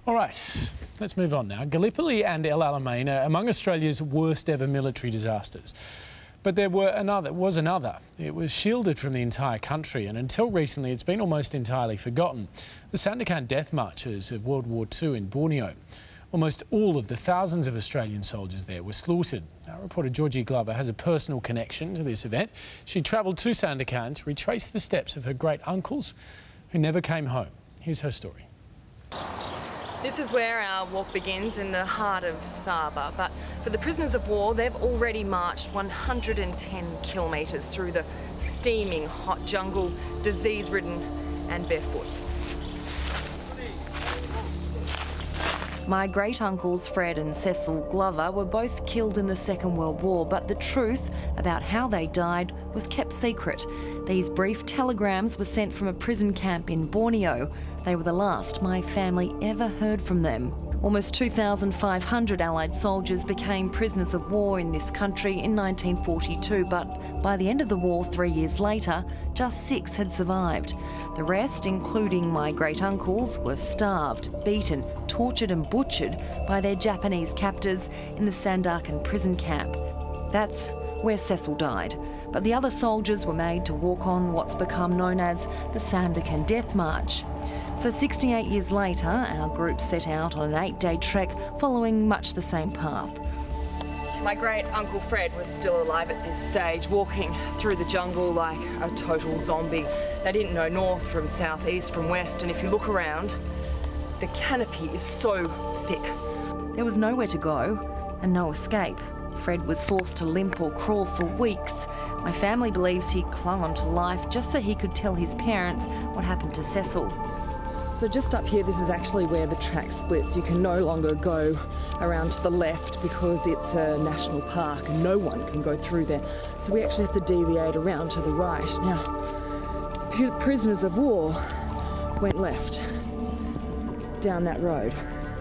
All right, let's move on now. Gallipoli and El Alamein are among Australia's worst ever military disasters. But there was another. It was shielded from the entire country, and until recently it's been almost entirely forgotten. The Sandakan death marches of World War II in Borneo. Almost all of the thousands of Australian soldiers there were slaughtered. Our reporter Georgi Glover has a personal connection to this event. She travelled to Sandakan to retrace the steps of her great uncles who never came home. Here's her story. This is where our walk begins, in the heart of Sabah. But for the prisoners of war, they've already marched 110 kilometres through the steaming hot jungle, disease-ridden and barefoot. My great-uncles Fred and Cecil Glover were both killed in the Second World War, but the truth about how they died was kept secret. These brief telegrams were sent from a prison camp in Borneo. They were the last my family ever heard from them. Almost 2,500 Allied soldiers became prisoners of war in this country in 1942, but by the end of the war 3 years later, just 6 had survived. The rest, including my great-uncles, were starved, beaten, tortured and butchered by their Japanese captors in the Sandakan prison camp. That's where Cecil died. But the other soldiers were made to walk on what's become known as the Sandakan Death March. So 68 years later, our group set out on an 8-day trek following much the same path. My great-uncle Fred was still alive at this stage, walking through the jungle like a total zombie. They didn't know north from south, east from west, and if you look around, the canopy is so thick. There was nowhere to go and no escape. Fred was forced to limp or crawl for weeks. My family believes he clung on to life just so he could tell his parents what happened to Cecil. So just up here, this is actually where the track splits. You can no longer go around to the left because it's a national park and no one can go through there. So we actually have to deviate around to the right. Now, prisoners of war went left down that road.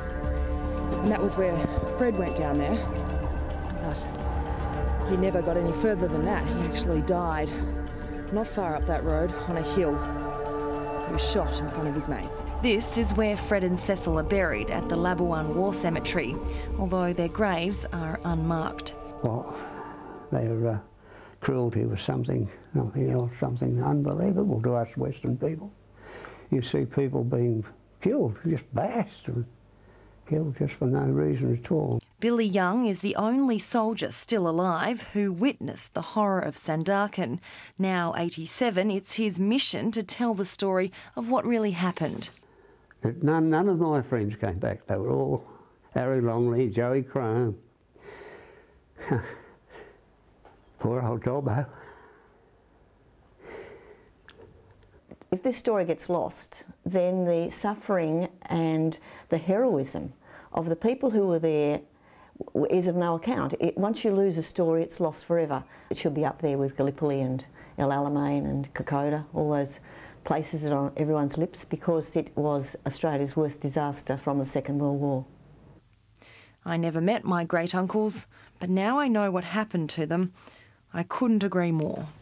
And that was where Fred went down there. But he never got any further than that. He actually died not far up that road on a hill. He was shot in front of his mates. This is where Fred and Cecil are buried, at the Labuan War Cemetery, although their graves are unmarked. Well, their cruelty was something unbelievable to us Western people. You see people being killed, just bashed and killed just for no reason at all. Billy Young is the only soldier still alive who witnessed the horror of Sandakan. Now 87, it's his mission to tell the story of what really happened. None of my friends came back. They were all Harry Longley, Joey Crone. Poor old Dobbo. If this story gets lost, then the suffering and the heroism of the people who were there is of no account. Once you lose a story, it's lost forever. It should be up there with Gallipoli and El Alamein and Kokoda, all those places that are on everyone's lips, because it was Australia's worst disaster from the Second World War. I never met my great-uncles, but now I know what happened to them. I couldn't agree more.